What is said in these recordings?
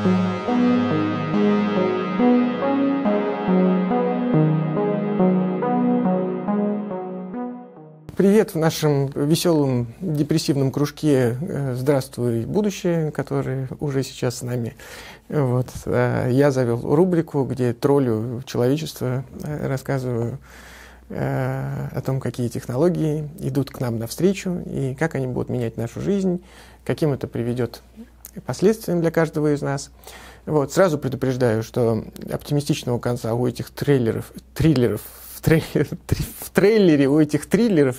Привет в нашем веселом депрессивном кружке «Здравствуй, будущее», который уже сейчас с нами. Вот. Я завел рубрику, где троллю человечество, рассказываю о том, какие технологии идут к нам навстречу и как они будут менять нашу жизнь, каким это приведет последствиям для каждого из нас. Вот. Сразу предупреждаю, что оптимистичного конца у этих триллеров в трейлере у этих триллеров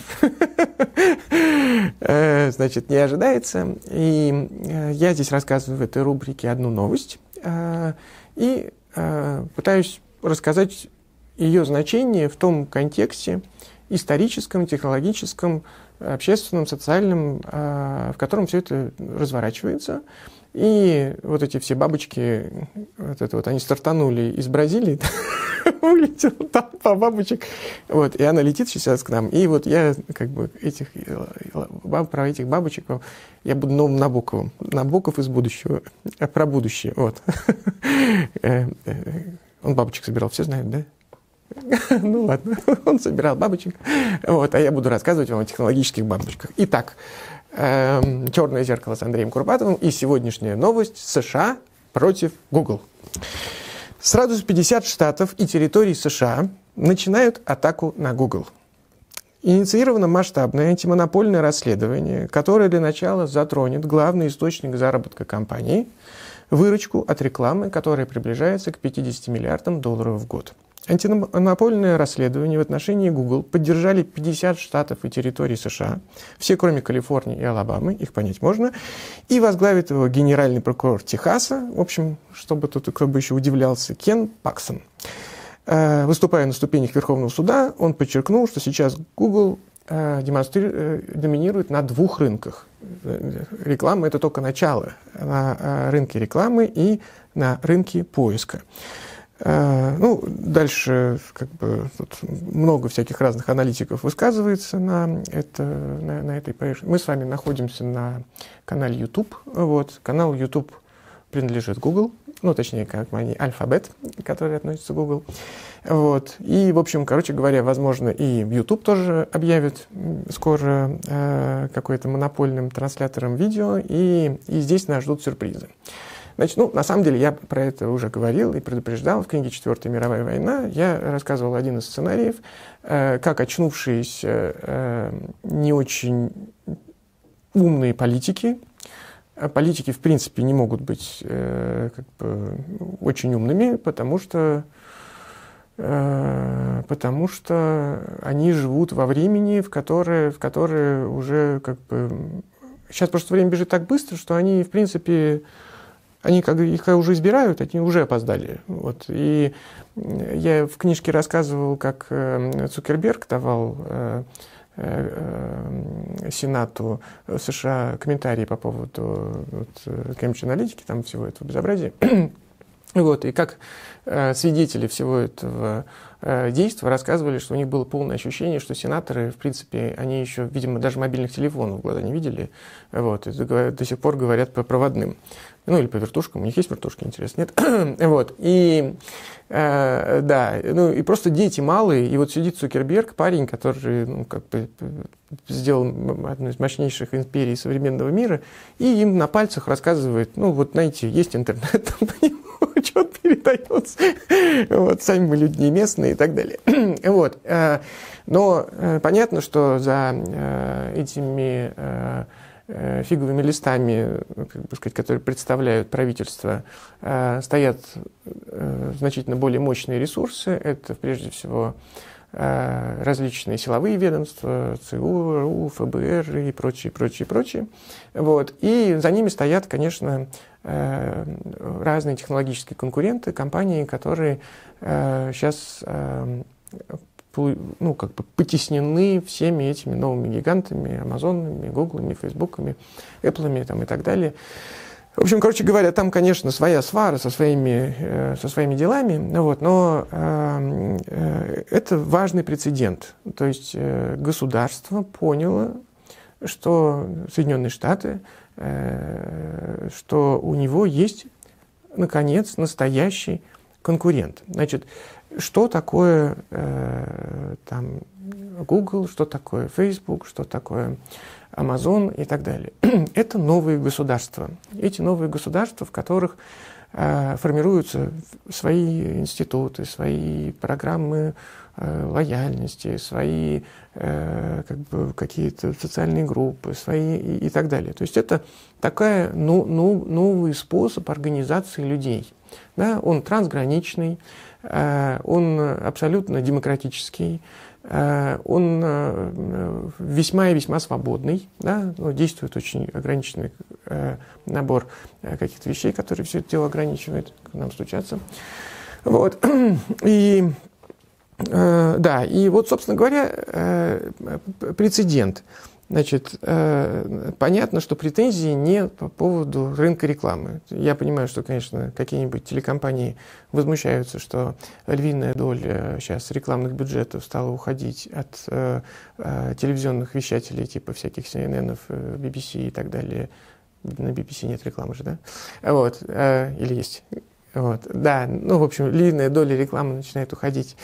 значит, не ожидается. И я здесь рассказываю в этой рубрике одну новость и пытаюсь рассказать ее значение в том контексте историческом, технологическом, общественном, социальном, в котором все это разворачивается. И вот эти все бабочки, они стартанули из Бразилии, улетела толпа бабочек, вот, и она летит сейчас к нам. И вот я про этих бабочек, я буду новым Набоковым. Набоков из будущего, про будущее, вот. Он бабочек собирал, все знают, да? Ну ладно, он собирал бабочек, вот, а я буду рассказывать вам о технологических бабочках. Итак, «Черное зеркало» с Андреем Курпатовым и сегодняшняя новость: США против Google. Сразу 50 штатов и территорий США начинают атаку на Google. Инициировано масштабное антимонопольное расследование, которое для начала затронет главный источник заработка компании – выручку от рекламы, которая приближается к 50 миллиардам долларов в год. Антимонопольное расследование в отношении Google поддержали 50 штатов и территорий США, все кроме Калифорнии и Алабамы, их понять можно, и возглавит его генеральный прокурор Техаса, в общем, чтобы тут кто бы еще удивлялся, Кен Паксон. Выступая на ступенях Верховного суда, он подчеркнул, что сейчас Google доминирует на двух рынках. Реклама – это только начало, на рынке рекламы и на рынке поиска. Дальше тут много всяких разных аналитиков высказывается на этой поверхности. Мы с вами находимся на канале YouTube. Вот. Канал YouTube принадлежит Google, точнее, как они, Alphabet, который относится к Google. Вот. И, в общем, говоря, возможно, и YouTube тоже объявит скоро какой-то монопольным транслятором видео, и здесь нас ждут сюрпризы. Значит, на самом деле, я про это уже говорил и предупреждал. В книге «Четвертая мировая война» я рассказывал один из сценариев, как очнувшиеся не очень умные политики, в принципе, не могут быть очень умными, потому что они живут во времени, в которое уже Сейчас просто время бежит так быстро, что они, в принципе... Их уже избирают, они уже опоздали. Вот. И я в книжке рассказывал, как Цукерберг давал Сенату США комментарии по поводу Cambridge Analytica, там всего этого безобразия. Вот. И как свидетели всего этого действия рассказывали, что у них было полное ощущение, что сенаторы, в принципе, они еще, видимо, даже мобильных телефонов в глаза не видели. Вот. И до сих пор говорят по проводным. Или по вертушкам. У них есть вертушки, интересно, нет? Вот. И, и просто дети малые. И вот сидит Цукерберг, парень, который, сделал одну из мощнейших империй современного мира, и им на пальцах рассказывает, знаете, есть интернет, по нему что-то передается. Вот, сами мы люди не местные и так далее. Вот. Но понятно, что за этими фиговыми листами, которые представляют правительство, стоят значительно более мощные ресурсы. Это, прежде всего, различные силовые ведомства, ЦРУ, РУ, ФБР и прочее. Вот. И за ними стоят, конечно, разные технологические конкуренты, компании, которые сейчас потеснены всеми этими новыми гигантами, Амазонами, Гуглами, Фейсбуками, Эпплами и так далее. В общем, говоря, там, конечно, своя свара со своими делами, но это важный прецедент. То есть государство поняло, что Соединенные Штаты, что у него есть наконец, настоящий конкурент. Значит, что такое там Google, что такое Facebook, что такое Amazon и так далее? Это новые государства. Эти новые государства, в которых формируются свои институты, свои программы лояльности, свои какие-то социальные группы, свои и так далее. То есть это такой новый способ организации людей. Да? Он трансграничный, он абсолютно демократический, он весьма и весьма свободный, да? Действует очень ограниченный набор каких-то вещей, которые все это дело ограничивают, к нам стучаться. Вот. И да, и вот, собственно говоря, прецедент. Значит, понятно, что претензии не по поводу рынка рекламы. Я понимаю, что, конечно, какие-нибудь телекомпании возмущаются, что львиная доля сейчас рекламных бюджетов стала уходить от телевизионных вещателей, типа всяких CNN, BBC и так далее. На BBC нет рекламы же, да? Вот, или есть? Вот, да, ну, в общем, львиная доля рекламы начинает уходить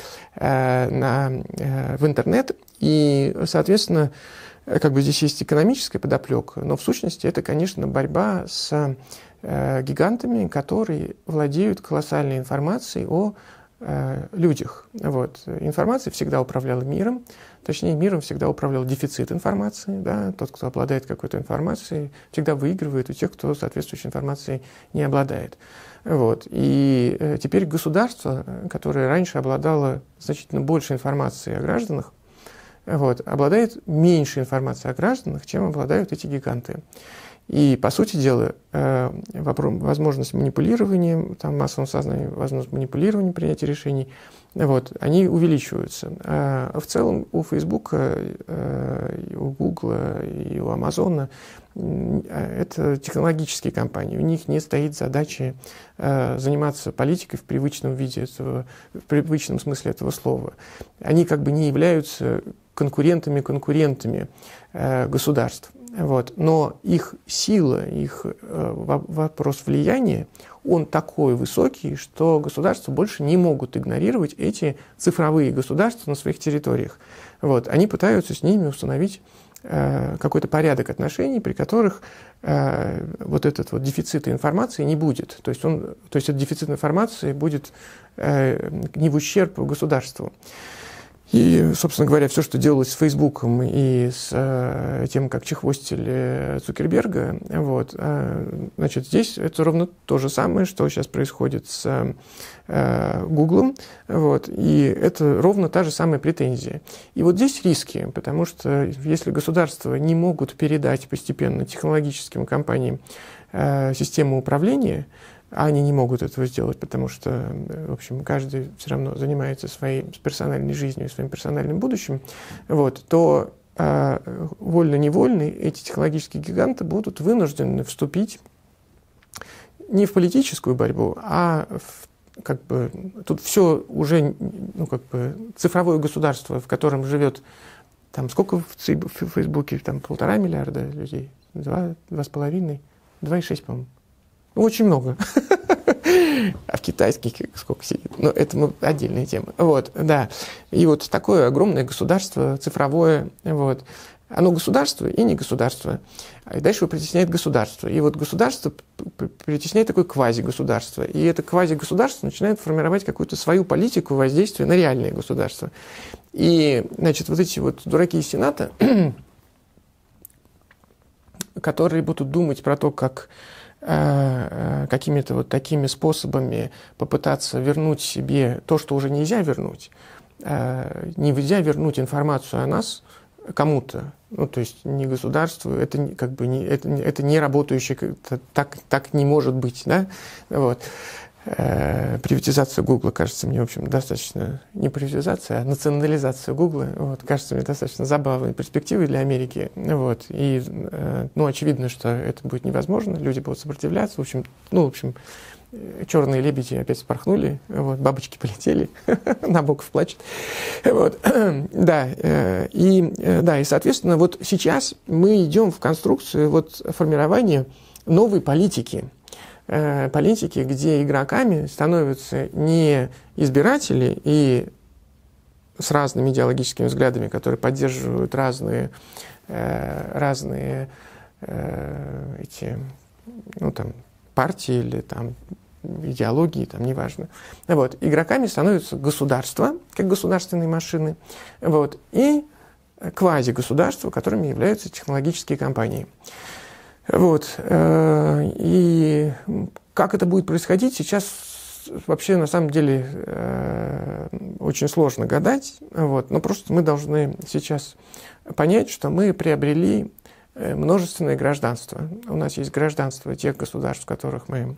в интернет, и, соответственно, как бы здесь есть экономическая подоплека, но в сущности это, конечно, борьба с гигантами, которые владеют колоссальной информацией о людях. Вот. Информация всегда управляла миром, точнее, миром всегда управлял дефицит информации. Да? Тот, кто обладает какой-то информацией, всегда выигрывает у тех, кто соответствующей информацией не обладает. Вот. И теперь государство, которое раньше обладало значительно больше информации о гражданах, вот, обладает меньше информации о гражданах, чем обладают эти гиганты. И, по сути дела, возможность манипулирования, там, массовым сознанием, возможность манипулирования, принятия решений, вот, они увеличиваются. А в целом у Facebook, у Google и у Amazon это технологические компании. У них не стоит задачи заниматься политикой в привычном виде в привычном смысле этого слова. Они как бы не являются конкурентами государств. Вот. Но их сила, их вопрос влияния, он такой высокий, что государства больше не могут игнорировать эти цифровые государства на своих территориях. Вот. Они пытаются с ними установить какой-то порядок отношений, при которых вот этот вот дефицит информации не будет. То есть этот дефицит информации будет не в ущерб государству. И, собственно говоря, все, что делалось с Фейсбуком и с тем, как чехвостили Цукерберга, вот, значит, здесь это ровно то же самое, что сейчас происходит с Гуглом, вот, и это ровно та же самая претензия. И вот здесь риски, потому что если государства не могут передать постепенно технологическим компаниям систему управления, а они не могут этого сделать, потому что, в общем, каждый все равно занимается своей персональной жизнью, своим персональным будущим, вот, то вольно-невольно эти технологические гиганты будут вынуждены вступить не в политическую борьбу, а как бы тут все уже, ну, как бы цифровое государство, в котором живет, там сколько в Фейсбуке, там 1,5 миллиарда людей, 2,5, 2,6, по-моему. Очень много. А в китайских сколько сидит? Ну, это отдельная тема. Вот, да. И вот такое огромное государство цифровое, вот, оно государство и не государство. И дальше его притесняет государство. И вот государство притесняет такое квазигосударство. И это квазигосударство начинает формировать какую-то свою политику воздействия на реальное государство. И, значит, вот эти вот дураки из Сената, которые будут думать про то, как какими-то вот такими способами попытаться вернуть себе то, что уже нельзя вернуть. Нельзя вернуть информацию о нас кому-то, ну, то есть не государству, это как бы не, это не работающее, так не может быть, да, вот. Приватизация Гугла кажется мне, в общем, достаточно, не приватизация, а национализация Гугла, вот, кажется мне достаточно забавной перспективой для Америки, вот, и, ну, очевидно, что это будет невозможно, люди будут сопротивляться, в общем, черные лебеди опять спорхнули, вот, бабочки полетели, Набоков плачет, вот, да, и, соответственно, вот сейчас мы идем в конструкцию вот формирования новой политики, политики, где игроками становятся не избиратели и с разными идеологическими взглядами, которые поддерживают разные эти, ну, там, партии или там, идеологии, там, неважно. Вот. Игроками становятся государства, как государственные машины, вот, и квазигосударства, которыми являются технологические компании. Вот. И как это будет происходить, сейчас вообще на самом деле очень сложно гадать, вот, но просто мы должны сейчас понять, что мы приобрели множественное гражданство. У нас есть гражданство тех государств, в которых мы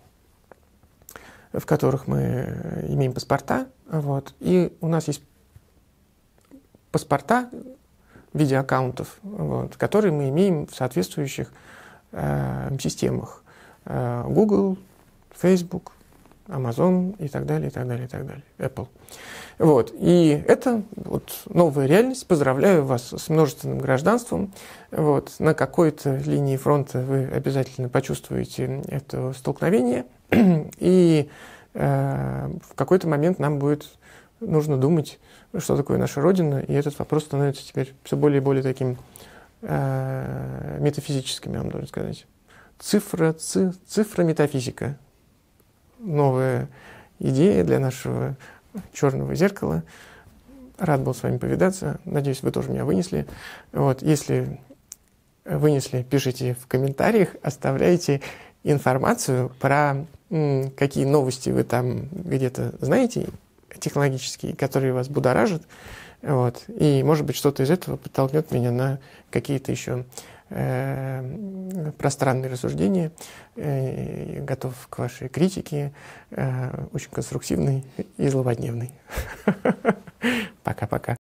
имеем паспорта, вот, и у нас есть паспорта в виде аккаунтов, вот, которые мы имеем в соответствующих системах. Google, Facebook, Amazon и так далее, и так далее, и так далее. Apple. Вот. И это вот новая реальность. Поздравляю вас с множественным гражданством. Вот. На какой-то линии фронта вы обязательно почувствуете это столкновение. И в какой-то момент нам будет нужно думать, что такое наша Родина. И этот вопрос становится теперь все более и более таким метафизическим, я вам должен сказать. Цифра метафизика. Новая идея для нашего черного зеркала. Рад был с вами повидаться. Надеюсь, вы тоже меня вынесли. Вот. Если вынесли, пишите в комментариях, оставляйте информацию про какие новости вы там где-то знаете, технологические, которые вас будоражат. Вот. И, может быть, что-то из этого подтолкнет меня на какие-то еще пространные рассуждения. Готов к вашей критике, очень конструктивной и злободневной. Пока-пока.